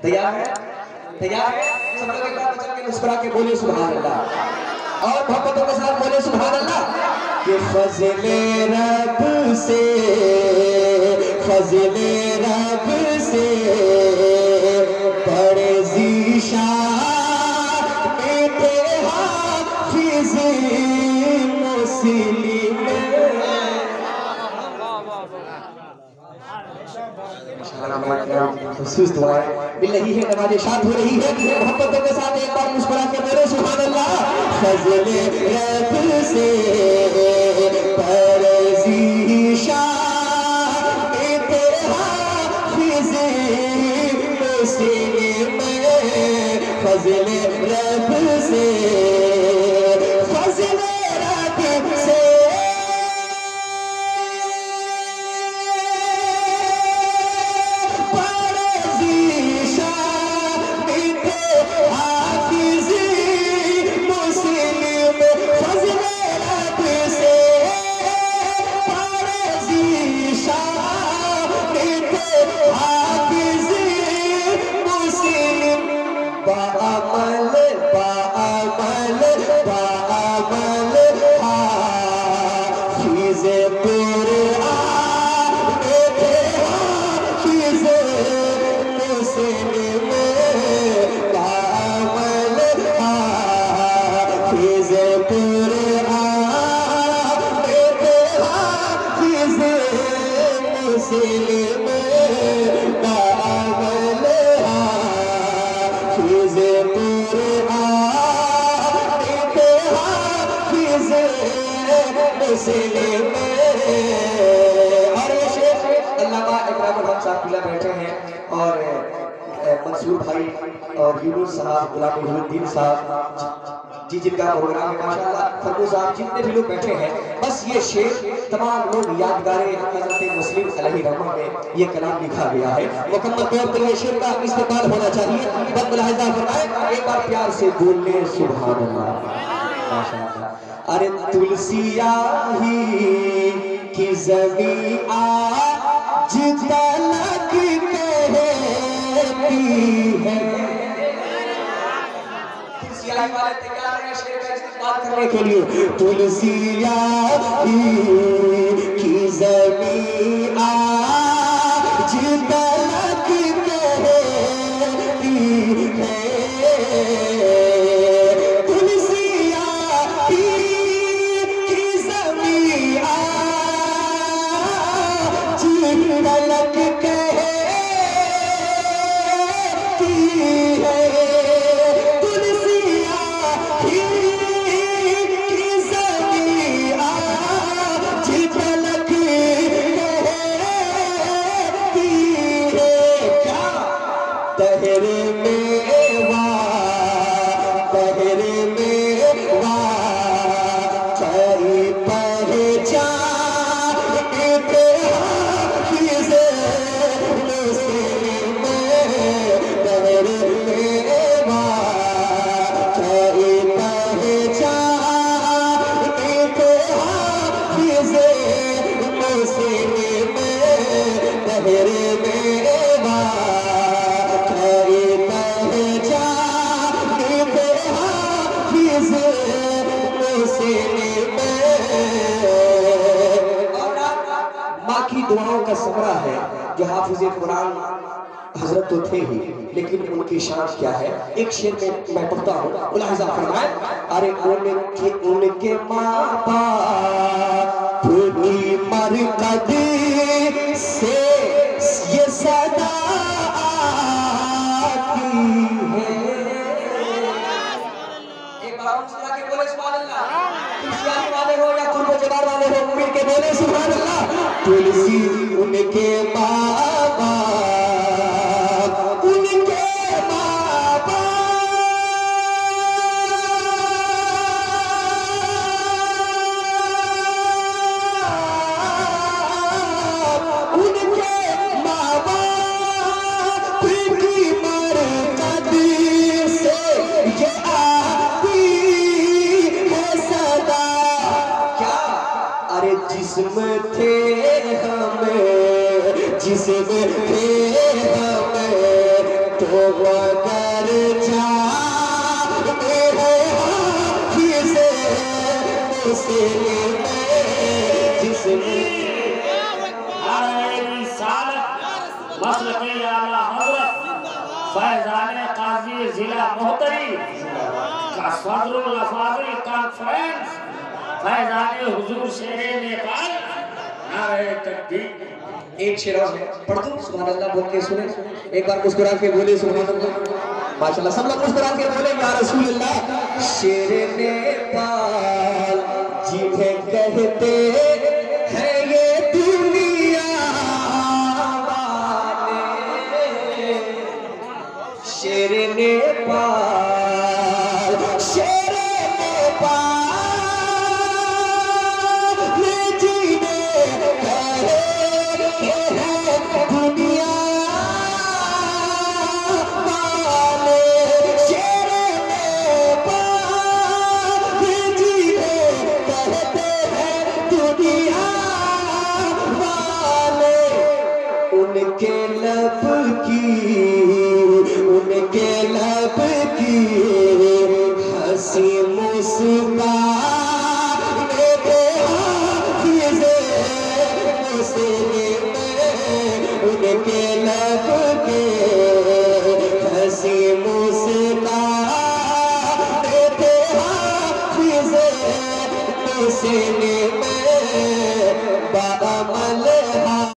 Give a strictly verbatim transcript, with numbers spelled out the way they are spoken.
तैयार है? तैयार है? सब लोग एक बार बचन के मुस्कुरा के बोले सुभान अल्लाह, और मोहब्बतों के साथ बोले सुभान अल्लाह। कि फज़ले रब से, फज़ले रब से बड़े ज़ीशान मीठे हाफ़िज़ मुस्लिम। महसूस हुआ है, मिल रही है, नवाज़िशात हो रही है। मोहब्बतों के साथ एक बार मुस्कुरा के बोले सुभान अल्लाह। फज़ले रब से बड़े ज़ीशान मीठे हाफ़िज़ मुस्लिम। फज़ले रब से, फज़ले रब से बाअमल बाअमल बाअमल हाफ़िज़ कुरआन मीठे हाफ़िज़ मुस्लिम। बाअमल हाफ़िज़ कुरआन मीठे हाफ़िज़ मुस्लिम। बाअमल हाफ़िज़ मुस्लिम। और ये शेख अल्लामा इकराम खान साहब पिला बैठे हैं, और मंसूर भाई और यूनुस साहब, गुलाम मुहिउद्दीन साहब जी जिनका प्रोग्राम है माशाअल्लाह, फरमू साहब, जितने भी लोग बैठे हैं, बस ये शेख तमाम लोग यादगारे हज़रत मुस्लिम अलैहि रहमह में ये कलाम लिखा गया है। मुकम्मल तौर पर ये शेख का इस्तेमाल होना चाहिए। बस मुलाहिज़ा फरमाएं, एक बार प्यार से बोले सुभान अल्लाह। माशाअल्लाह। अरे तुलसिया ही की ज़मीं आज तलक कहती है। तुलसिया वाले तैयार हैं शेर का इस्तेमाल करने के लिए। तुलसिया ही की ज़मीं आज तलक कहती है। तलक कहती है तुलसिया ही की ज़मीं आज तलक कहती है। क्या तहरे मेवा, तहरे मेवा कई पहचान दुआओं का समरा है जो हाफिज़े कुरान हजरत तो थे ही, लेकिन उनकी शान क्या है। एक शेर में मैं पढ़ता हूँ, मुलाहिज़ा फरमाएं। अरे उनके उनके माँ बाप की मरकद से ये सदा आती है। एक बार मुस्कुरा के बोले सुभान अल्लाह। तुलसी वाले हो या कुर्ब जवार वाले हो, मिल के बोले सुभान अल्लाह। तुलसी उनके माँ बाप, उनके माँ बाप तो अगर जाते हैं हाफिज़े मुस्लिम जिसमें मसलके आला हज़रत फैज़ाने काज़ी जिला मोहतरी का सदरुल अफ़ाज़िल कॉन्फ्रेंस फैज़ाने हुजूर शेरे नेपाल नारे तकबीर। एक शेर और है, पढ़ दो सुभान अल्लाह बोल के सुने, एक बार मुस्कुरा के बोले सुभान अल्लाह। माशाल्लाह सब लोग मुस्कुरा के बोले या रसूल अल्लाह। शेरे नेपाल जिन्हें कहते हैं ये दुनिया वाले, शेर नेपाल शेर नेपाल में जीने दुनिया वाले, शेर नेपाल में जीने कहते हैं दुनिया वाले। उनके लब की उनके लब की हंसी मुस्कान मेरे हाफिज़े मुस्लिम, उनके लब के हंसी मुस्कान मेरे हाफिज़े मुस्लिम।